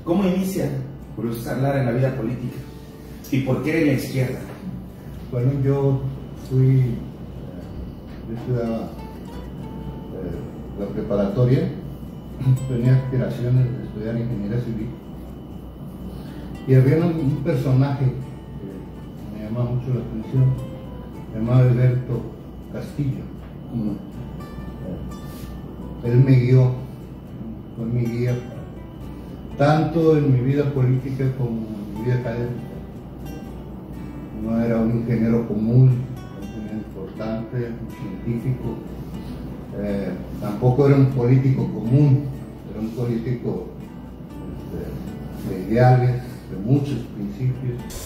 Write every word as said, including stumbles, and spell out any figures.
¿Cómo inicia Cruz Lara en la vida política? ¿Y por qué en la izquierda? Bueno, yo fui, yo estudiaba eh, la preparatoria, tenía aspiraciones de estudiar ingeniería civil, y había un, un personaje que me llamaba mucho la atención, llamado Alberto Castillo. Mm. Él me guió, fue mi guía, tanto en mi vida política como en mi vida académica. No era un ingeniero común, un importante, un científico, eh, tampoco era un político común, era un político este, de ideales, de muchos principios.